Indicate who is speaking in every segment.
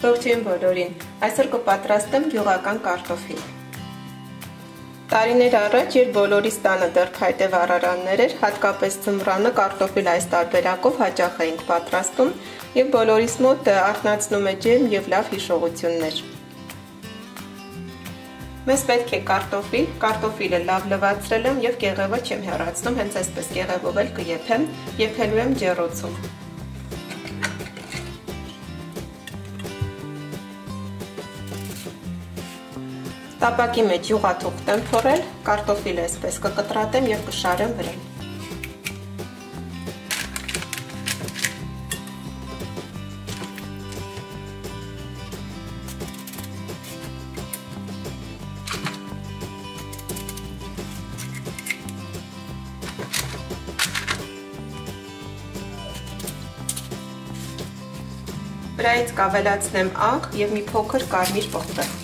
Speaker 1: Ողջույն բոլորին, այսօր կպատրաստեմ գյուղական կարտոֆիլ։ Տարիներ առաջ, երբ բոլորիս տանը դեռ փայտե վառարաններ էր, հատկապես ձմռանը կարտոֆիլ այս տարբերակով հաճախ էինք պատրաստում և բոլորիս մոտ արթնացնում է ջերմ և լավ հիշողություններ։ Մեզ պետք է կարտոֆիլ, կարտոֆիլը լավ լվացրել եմ և կեղևը չեմ հեռացնում, հենց այսպես կեղևով էլ կեփեմ, եփելու եմ ջեռոցում։ Տապակի մեջ յուղաթուղթ եմ փորել, կարտոֆիլը այսպես կկտրատեմ և կշարեմ վրան։ Վրայից կավելացնեմ աղ և մի փոքր կարմիր պղպեղ։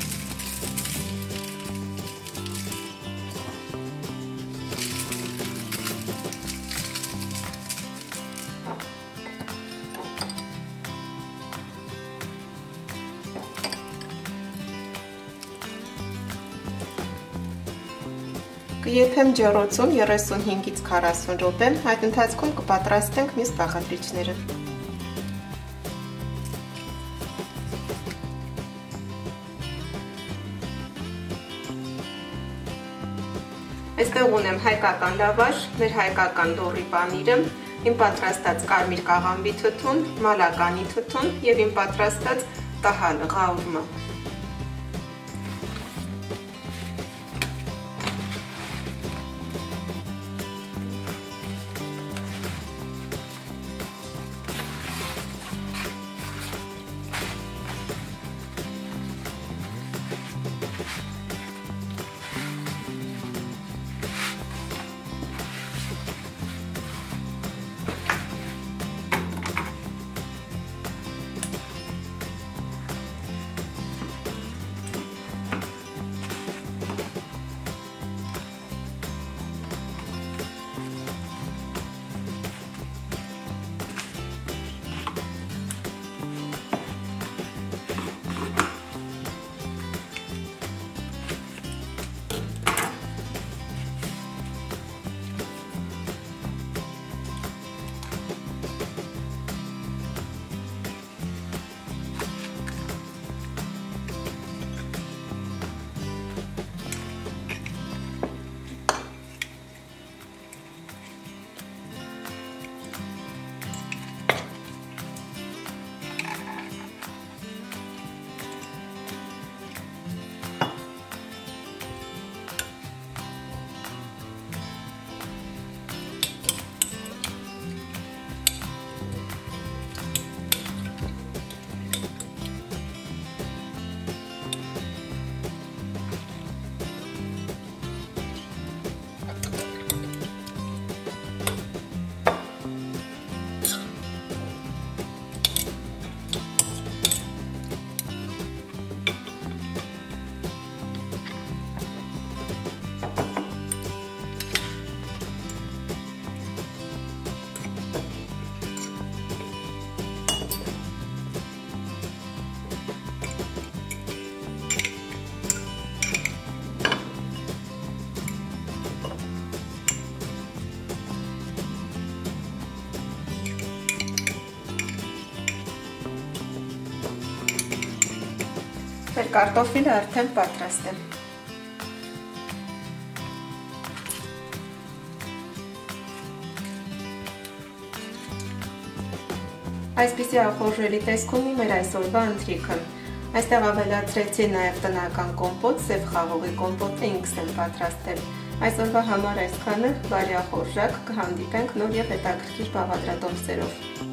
Speaker 1: Կեփեմ ջեռոցում 35-ից 40 րոպե, այդ ընթացքում կպատրաստենք մյուս բաղադրիչները։ Այստեղ ունեմ հայկական լավաշ, մեր հայկական լոռի պանիրը, իմ պատրաստած կարմիր կաղամբի թթուն, մալականի թթուն և իմ պատրաստած տահալը, ղաուրմա։ Մեր կարտոֆիլը արդեն պատրաստ է։ Այսպիսի ախորժելի տեսք ունի մեր այսօրվա ընթրիքը։ Այստեղ ավելացրեցի նաև տնական կոմպոտ, սև խաղողի կոմպոտը ինքս եմ պատրաստել։ Այսօրվա համար այսքանը, բարի ախորժակ, կհանդիպենք նոր և հետաքրքիր բաղադրատոմսերով։